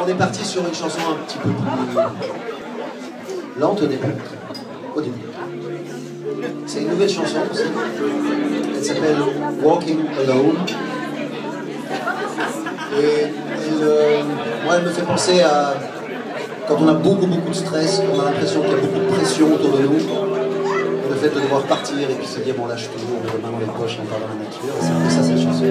on est parti sur une chanson un petit peu plus lente au début. C'est une nouvelle chanson aussi. Elle s'appelle Walking Alone. Et moi, elle me fait penser à quand on a beaucoup de stress, on a l'impression qu'il y a beaucoup de pression autour de nous. Et le fait de devoir partir et puis se dire bon, lâche tout, on met les mains dans les poches, on part dans la nature. Et c'est un peu ça cette chanson.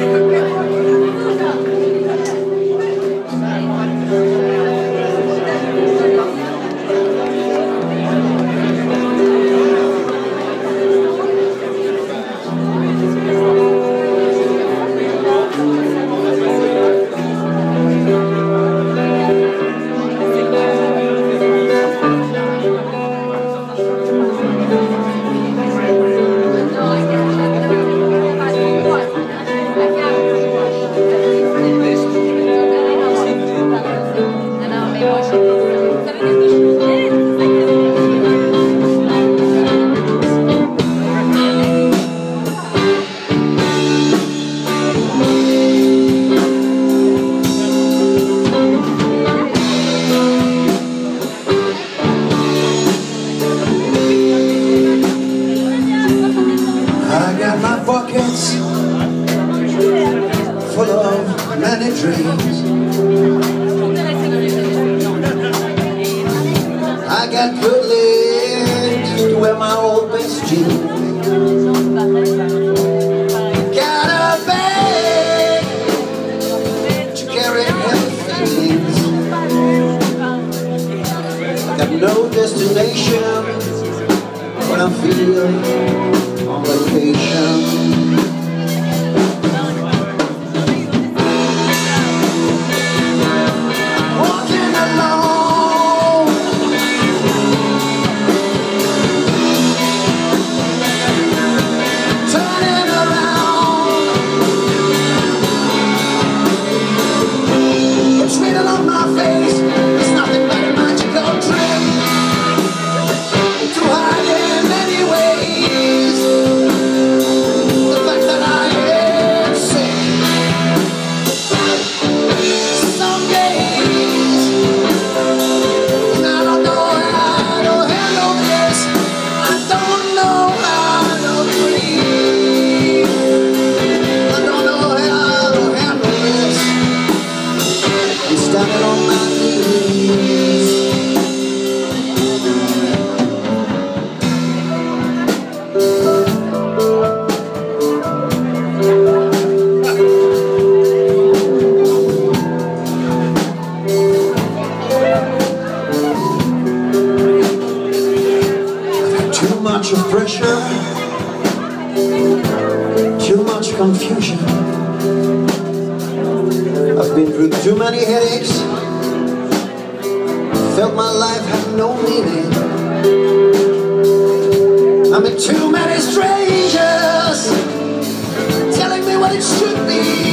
Full of many dreams. I got good legs to wear my old best jeans. Got a bag to carry heavy things. I got no destination when I'm feeling on vacation. Too much of pressure, too much confusion. I've been through too many headaches, felt my life had no meaning. I met too many strangers telling me what it should be.